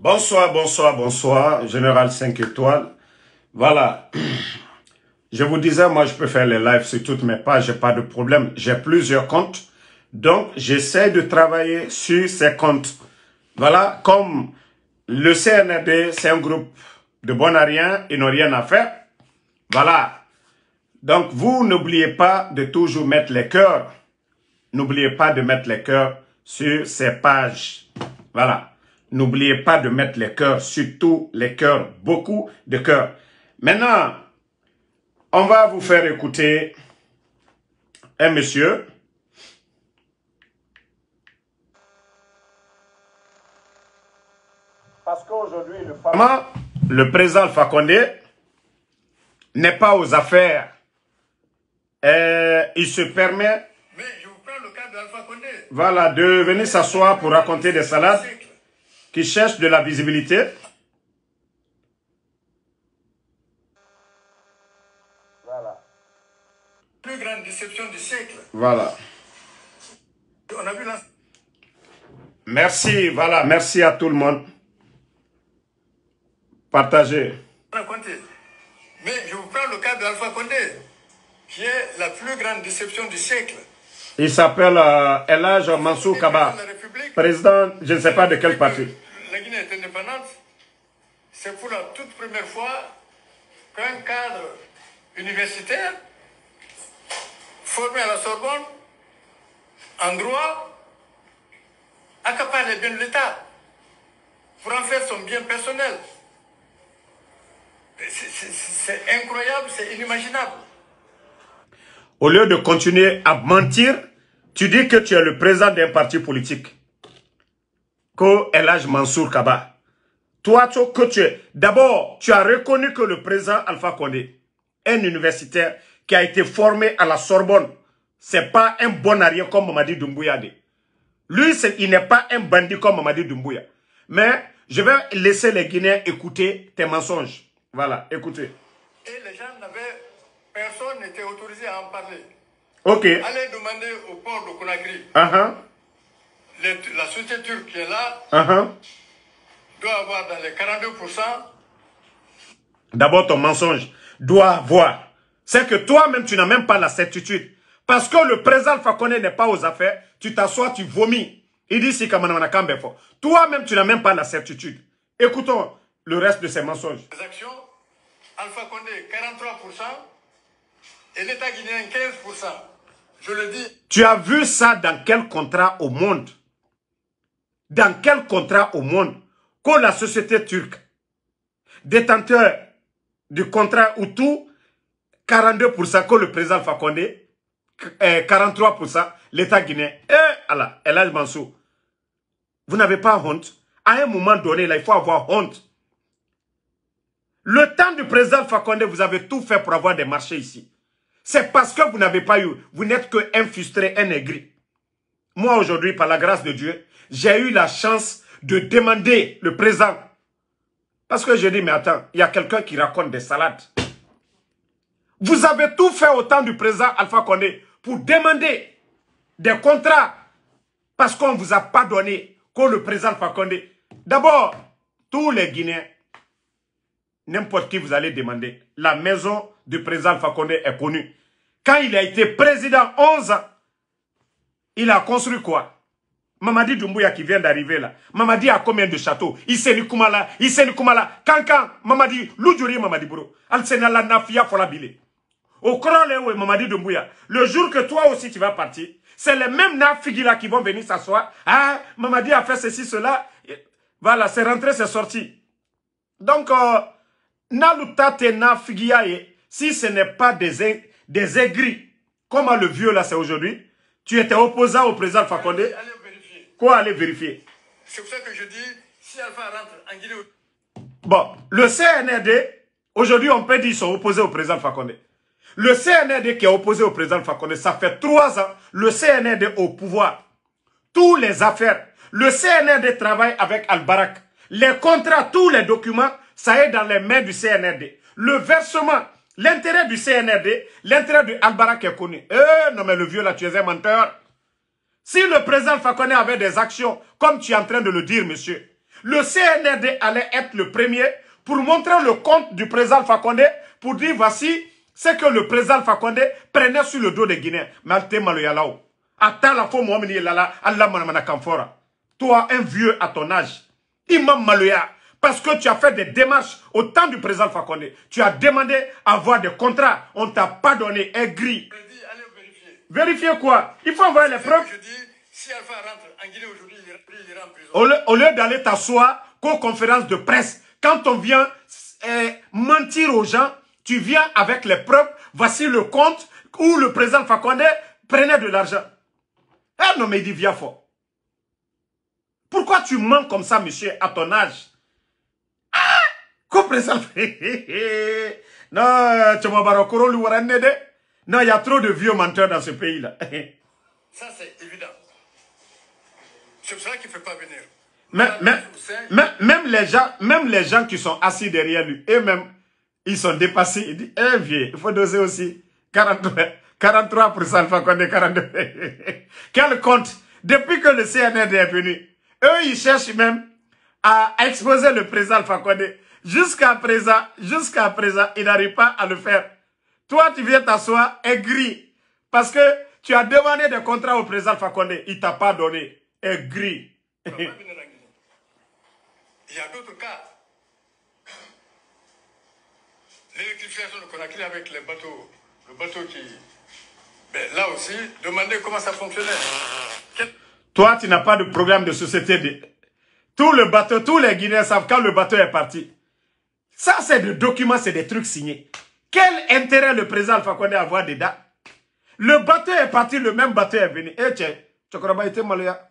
Bonsoir, bonsoir, bonsoir, Général 5 étoiles. Voilà. Je vous disais, moi, je peux faire les lives sur toutes mes pages, j'ai pas de problème. J'ai plusieurs comptes. Donc, j'essaie de travailler sur ces comptes. Voilà, comme le CNRD, c'est un groupe de bons à rien, ils n'ont rien à faire. Voilà. Donc, vous n'oubliez pas de toujours mettre les cœurs. N'oubliez pas de mettre les cœurs sur ces pages. Voilà. N'oubliez pas de mettre les cœurs, surtout les cœurs, beaucoup de cœurs. Maintenant, on va vous faire écouter un monsieur. Parce qu'aujourd'hui, le président Alpha Condé n'est pas aux affaires. Il se permet, mais je vous prends le cas d'Alpha Condé. Voilà, de venir s'asseoir pour raconter des salades qui cherchent de la visibilité. Voilà. Plus grande déception du siècle. Voilà. On a vu la... Merci, voilà, merci à tout le monde. Partagez. Mais je vous prends le cas d'Alpha Condé, qui est la plus grande déception du siècle. Il s'appelle El Hadj Mansour Kaba, président, je ne sais pas de quel parti. La Guinée est indépendante. C'est pour la toute première fois qu'un cadre universitaire formé à la Sorbonne, en droit, accapare les biens de l'État pour en faire son bien personnel. C'est incroyable, c'est inimaginable. Au lieu de continuer à mentir, tu dis que tu es le président d'un parti politique. Que El Hadj Mansour Kaba. Toi, d'abord, tu as reconnu que le président Alpha Condé, un universitaire qui a été formé à la Sorbonne, c'est pas un bon à rien comme Mamadi Doumbouya dit. Lui, il n'est pas un bandit comme Mamadi Doumbouya. Mais je vais laisser les Guinéens écouter tes mensonges. Voilà, écoutez. Et les gens n'avaient... Personne n'était autorisé à en parler. Ok. Allez demander au port de Conakry. La société turque qui est là doit avoir dans les 42%. D'abord, ton mensonge doit avoir. C'est que toi-même, tu n'as même pas la certitude. Parce que le président Alpha Condé n'est pas aux affaires, tu t'assois, tu vomis. Il dit si toi-même, tu n'as même pas la certitude. Écoutons le reste de ces mensonges. Les actions, Alpha Condé 43% et l'État guinéen 15%. Je le dis. Tu as vu ça dans quel contrat au monde? Dans quel contrat au monde que la société turque, détenteur du contrat où tout, 42% que le président Alpha Condé, 43% l'État guinéen. Allah, El Hadj Mansour, vous n'avez pas honte? À un moment donné, là, il faut avoir honte. Le temps du président Alpha Condé, vous avez tout fait pour avoir des marchés ici. C'est parce que vous n'avez pas eu, vous n'êtes qu'un frustré, un aigri. Moi, aujourd'hui, par la grâce de Dieu, j'ai eu la chance de demander le président. Parce que je dis, mais attends, il y a quelqu'un qui raconte des salades. Vous avez tout fait au temps du président Alpha Condé pour demander des contrats. Parce qu'on ne vous a pas donné que le président Alpha Condé. D'abord, tous les Guinéens, n'importe qui vous allez demander, la maison du président Alpha Condé est connue. Quand il a été président 11 ans, il a construit quoi? Mamadi Doumbouya qui vient d'arriver là. Mamadi a combien de châteaux? Isseni Koumala, Kankan, Mamadi, Loudjouri Mamadi Bro. Al-Sena la Nafia Folabile. Au Krole Mamadi Doumbouya, le jour que toi aussi tu vas partir, c'est les mêmes Nafigi là qui vont venir s'asseoir. Ah, Mamadi a fait ceci, cela. Voilà, c'est rentré, c'est sorti. Donc, si ce n'est pas des aigris, comme le vieux là c'est aujourd'hui, tu étais opposant au président Alpha Condé. Allez vérifier. Quoi aller vérifier? C'est pour ça que je dis, si Alpha rentre en Guinée... Bon, le CNRD, aujourd'hui on peut dire qu'ils sont opposés au président Alpha Condé. Le CNRD qui est opposé au président Alpha Condé, ça fait 3 ans, le CNRD au pouvoir. Tous les affaires, le CNRD travaille avec Al-Barak. Les contrats, tous les documents, ça est dans les mains du CNRD. Le versement, l'intérêt du CNRD, l'intérêt de Al-Barak est connu. Non mais le vieux là, tu es un menteur. Si le président Alpha Condé avait des actions, comme tu es en train de le dire, monsieur, Le CNRD allait être le premier pour montrer le compte du président Alpha Condé, pour dire voici ce que le président Alpha Condé prenait sur le dos des Guinéens. Mais Alte Maloyalao. Attends la fois Mohamed Yelala, Allah Manamana Kamfora. Toi, un vieux à ton âge, Imam Maloya, parce que tu as fait des démarches au temps du président Alpha Condé. Tu as demandé à avoir des contrats. On ne t'a pas donné un gris. Je dis, allez vérifier. Vérifier quoi? Il faut envoyer les preuves. Je dis, si Alpha rentre en Guinée aujourd'hui, il ira en prison. Au lieu d'aller t'asseoir qu'aux conférences de presse, quand on vient mentir aux gens, tu viens avec les preuves. Voici le compte où le président Fakonde prenait de l'argent. Eh non, mais il dit viens fort. Pourquoi tu mens comme ça, monsieur, à ton âge? Ah! Qu'au président... Non, tu non, il y a trop de vieux menteurs dans ce pays-là. Ça, c'est évident. C'est pour ça qu'il ne fait pas venir. Même les gens qui sont assis derrière lui, eux-mêmes, ils sont dépassés. Ils disent, eh vieux, il faut doser aussi. 43% Alpha Condé, 42. Quel compte? Depuis que le CNRD est venu, eux, ils cherchent même à exposer le président Alpha Condé. Jusqu'à présent, ils n'arrivent pas à le faire. Toi, tu viens t'asseoir aigri. Parce que tu as demandé des contrats au président Alpha Condé. Il ne t'a pas donné. Aigri. Il y a d'autres cas. L'électrification de Conakry avec les bateaux. Le bateau qui... Ben, là aussi, demandez comment ça fonctionnait. Toi, tu n'as pas de programme de société. Tout le bateau, tous les Guinéens savent quand le bateau est parti. Ça, c'est des documents, c'est des trucs signés. Quel intérêt le président Alpha Condé a à avoir des dates? Le bateau est parti, le même bateau est venu. Eh tiens, tu as été Maloya.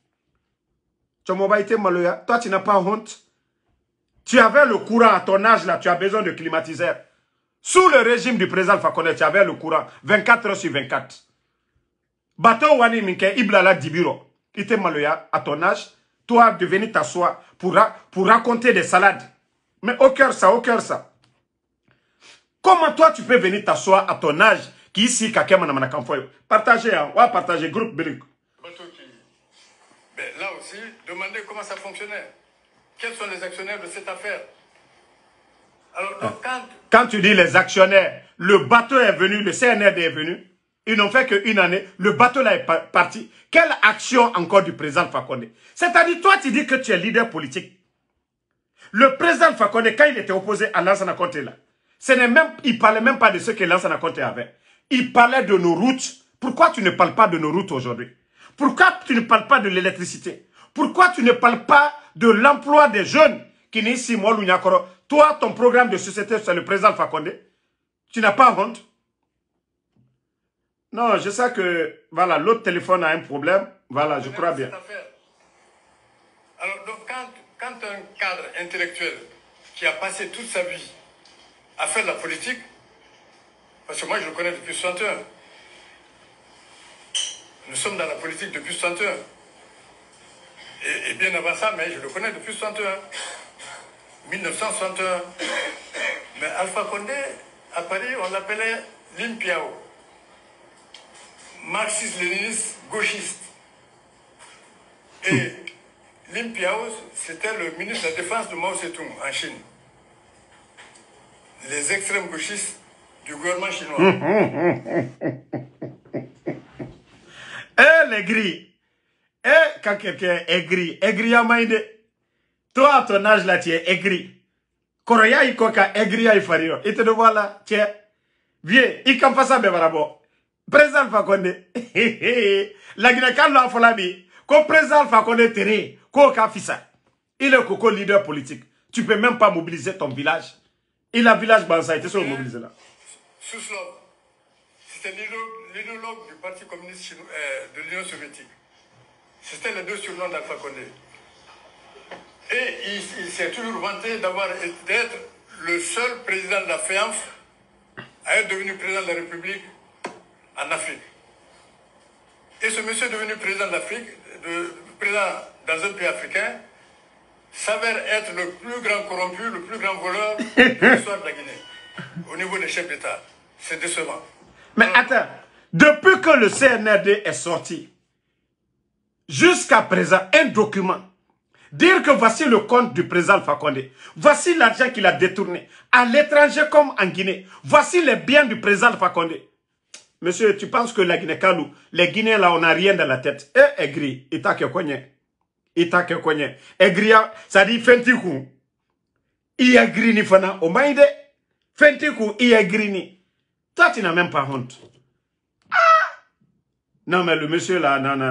Toi, tu n'as pas honte. Tu avais le courant à ton âge là, tu as besoin de climatiseur. Sous le régime du président Alpha Condé, tu avais le courant 24 heures sur 24. Bateau Wani Minke, Iblala Dibiro. Ite Maloya, à ton âge, toi, de venir t'asseoir pour raconter des salades. Mais au cœur ça, au cœur ça. Comment toi, tu peux venir t'asseoir à ton âge qui ici, partagez, hein, ouais, partagez, groupe Bélik. Ben, là aussi, demandez comment ça fonctionnait. Quels sont les actionnaires de cette affaire? Alors, donc, quand tu dis les actionnaires, le bateau est venu, le CNRD est venu, ils n'ont fait qu'une année, le bateau là est parti. Quelle action encore du président Fakonde? C'est-à-dire, toi, tu dis que tu es leader politique. Le président Fakonde, quand il était opposé à Lansana Conté là, il ne parlait même pas de ce que Lansana Conté avait. Il parlait de nos routes. Pourquoi tu ne parles pas de nos routes aujourd'hui? Pourquoi tu ne parles pas de l'électricité? Pourquoi tu ne parles pas de l'emploi des jeunes qui n'est ici, moi, Lunyakoro? Toi, ton programme de société, c'est le président Fakonde. Tu n'as pas honte? Non, je sais que, voilà, l'autre téléphone a un problème. Voilà, je crois bien. Alors, donc, quand un cadre intellectuel qui a passé toute sa vie à faire de la politique, parce que moi, je le connais depuis 61. Nous sommes dans la politique depuis 61. Et bien avant ça, mais je le connais depuis 61. 1961. Mais Alpha Condé, à Paris, on l'appelait Limpiao. Marxiste-léniniste, gauchiste. Et Limpiao, c'était le ministre de la Défense de Mao Zedong en Chine. Les extrêmes gauchistes du gouvernement chinois. Eh, les gris. Eh, quand quelqu'un est gris, aigri à maïde. Toi, à ton âge là, tu es aigri. Koroya, il koka aigri à Ifario. Et te devoir là, tiens. Viens, il can pas ça, bevarabo. Président Fakonde. La Guinée, quand l'on a fait la vie, quand président Fakonde terre, koka fissa. Il est coco leader politique. Tu peux même pas mobiliser ton village. Et le village Bansa était sur mobilisé là. Souslov, c'était l'idéologue du Parti communiste chinois, de l'Union soviétique. C'était les deux surnoms d'Alpha Condé. Et il s'est toujours vanté d'être le seul président de la FEANF à être devenu président de la République en Afrique. Et ce monsieur est devenu président de l'Afrique, président dans un pays africain, s'avère être le plus grand corrompu, le plus grand voleur de l'histoire de la Guinée, au niveau des chefs d'État. C'est décevant. Mais attends, depuis que le CNRD est sorti, jusqu'à présent, un document, Dire que voici le compte du président Alpha Condé. Voici l'argent qu'il a détourné. À l'étranger comme en Guinée. Voici les biens du président Alpha Condé. Monsieur, tu penses que la Guinée-Kalou, les Guinéens là, on n'a rien dans la tête. Eh, aigri, ita ke konye. Ita ke konye. Aigri, ça dit fentikou. Il a grini fana. Au maïde, fentikou, il a grini. Toi, tu n'as même pas honte. Ah! Non, mais le monsieur là, non.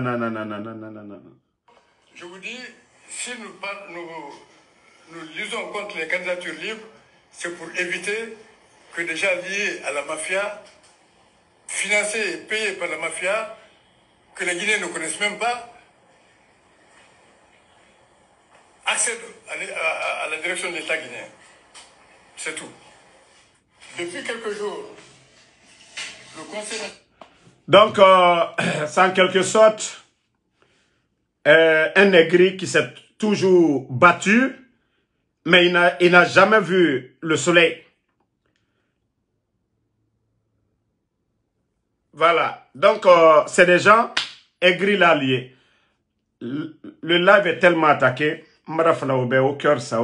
Je vous dis, si nous lisons contre les candidatures libres, c'est pour éviter que des gens liés à la mafia, financés et payés par la mafia, que les Guinéens ne connaissent même pas, accèdent à la direction de l'État guinéen. C'est tout. Depuis quelques jours, le Conseil... Donc, c'est en quelque sorte un négri qui s'est toujours battu, mais il n'a jamais vu le soleil. Voilà. Donc, c'est des gens aigris là liés. Le live est tellement attaqué. Au cœur ça.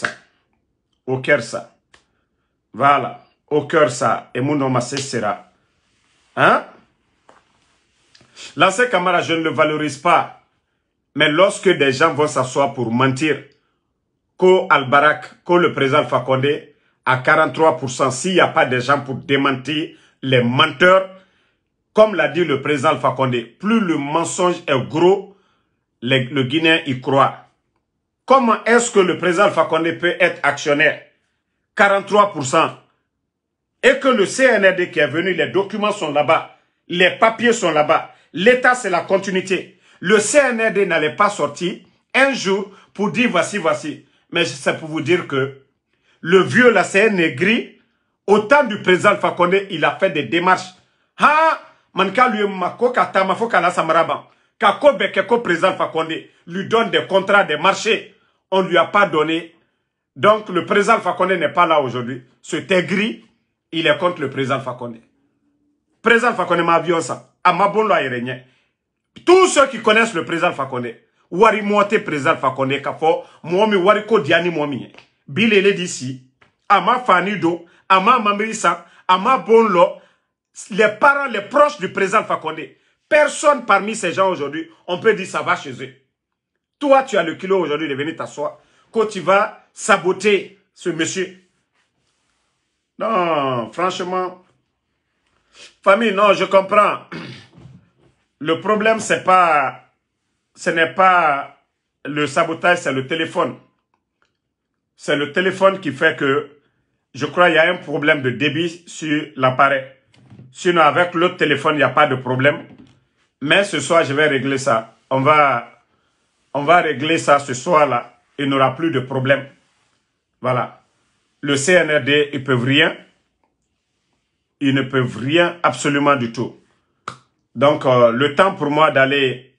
Voilà. Au cœur ça. Et mon nom sera. Hein? L'ancien camarade, je ne le valorise pas. Mais lorsque des gens vont s'asseoir pour mentir, qu'au Al-Barak, que le président Alpha Condé à 43%, s'il n'y a pas de gens pour démentir les menteurs, comme l'a dit le président Alpha Condé, plus le mensonge est gros, le Guinéen y croit. Comment est-ce que le président Alpha Condé peut être actionnaire? 43%. Et que le CNRD qui est venu, les documents sont là-bas, les papiers sont là-bas. L'État, c'est la continuité. Le CNRD n'allait pas sortir un jour pour dire voici. Mais c'est pour vous dire que le vieux, là, c'est un négri. Au temps du président Alpha Condé, il a fait des démarches. Ha! Manka lui mako katama fo kala samaraban. Kako bekeko président Alpha Condé lui donne des contrats, des marchés. On ne lui a pas donné. Donc le président Alpha Condé n'est pas là aujourd'hui. Ce aigri, il est contre le président Alpha Condé. Président Alpha Condé m'a vu ça. Amabonlo aérenien. Tous ceux qui connaissent le président Alpha Condé, wari moite président Alpha Condé kafo, momi wari ko diani momi. Bilele d'ici, ama fanido, ama mamrisa, ama bonlo. Les parents, les proches du président Alpha Condé, personne parmi ces gens aujourd'hui, on peut dire ça va chez eux. Toi, tu as le kilo aujourd'hui de venir t'asseoir, quand tu vas saboter ce monsieur. Non, franchement, famille, non, je comprends. Le problème, ce n'est pas le sabotage, c'est le téléphone. C'est le téléphone qui fait que, je crois, il y a un problème de débit sur l'appareil. Sinon, avec l'autre téléphone, il n'y a pas de problème. Mais ce soir, je vais régler ça. On va régler ça ce soir-là. Il n'y aura plus de problème. Voilà. Le CNRD, ils ne peuvent rien. Ils ne peuvent rien absolument du tout. Donc, le temps pour moi d'aller...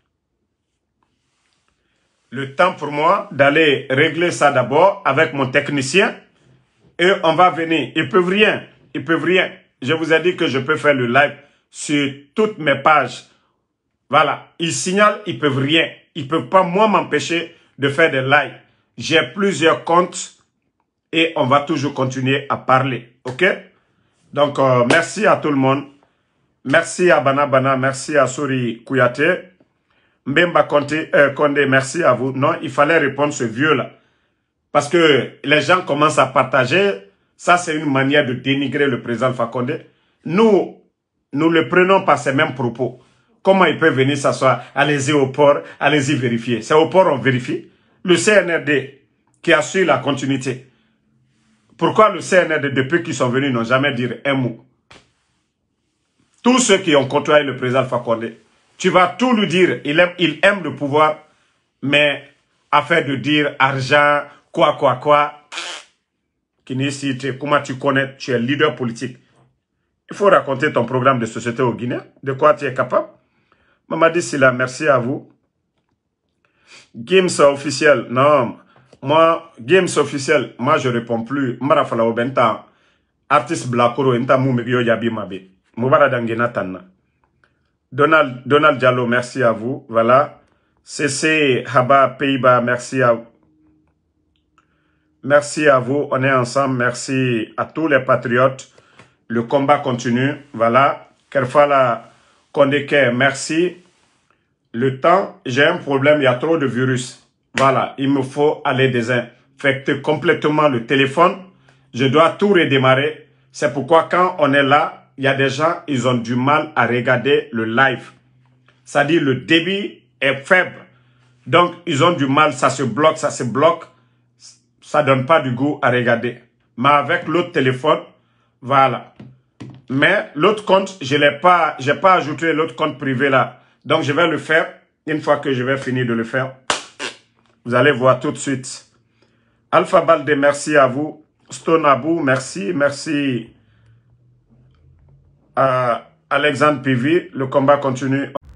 Le temps pour moi d'aller régler ça d'abord avec mon technicien. Et on va venir. Ils ne peuvent rien. Ils ne peuvent rien. Je vous ai dit que je peux faire le live sur toutes mes pages. Voilà. Ils signalent, ils ne peuvent rien. Ils ne peuvent pas, moi, m'empêcher de faire des lives. J'ai plusieurs comptes et on va toujours continuer à parler. OK? Donc, merci à tout le monde. Merci à Bana, merci à Sori Kouyaté. Mbemba Condé, merci à vous. Non, il fallait répondre ce vieux-là. Parce que les gens commencent à partager. Ça, c'est une manière de dénigrer le président Alpha Condé. Nous le prenons par ces mêmes propos. Comment il peut venir s'asseoir? Allez-y au port, allez-y vérifier. C'est au port on vérifie. Le CNRD qui assure la continuité. Pourquoi le CNRD, depuis qu'ils sont venus, n'ont jamais dit un mot? Tous ceux qui ont côtoyé le président Alpha Condé, tu vas tout lui dire. Il aime le pouvoir, mais afin de dire argent, quoi. Comment tu connais, tu es leader politique. Il faut raconter ton programme de société au Guinée. De quoi tu es capable? Mamadi Silla, merci à vous. Games officiel, non. Moi, Games officiel, moi je réponds plus. Marafala Obenta, artiste Blakoro, Enta Moumigyo Yabi Mabe. Moubara Dangena Tanna. Donald Diallo, merci à vous. Voilà. CC Haba Pays-Bas, merci à vous. Merci à vous, on est ensemble. Merci à tous les patriotes. Le combat continue. Voilà. Kerfala Kondeke, merci. Le temps, j'ai un problème, il y a trop de virus. Voilà, il me faut aller désinfecter complètement le téléphone. Je dois tout redémarrer. C'est pourquoi quand on est là, il y a des gens, ils ont du mal à regarder le live. C'est-à-dire le débit est faible. Donc, ils ont du mal, ça se bloque, ça se bloque. Ça donne pas du goût à regarder. Mais avec l'autre téléphone, voilà. Mais l'autre compte, j'ai pas ajouté l'autre compte privé là. Donc, je vais le faire. Une fois que je vais finir de le faire, vous allez voir tout de suite. Alpha Balde, merci à vous. Stone Abou, merci. Merci à Alexandre Pivi. Le combat continue.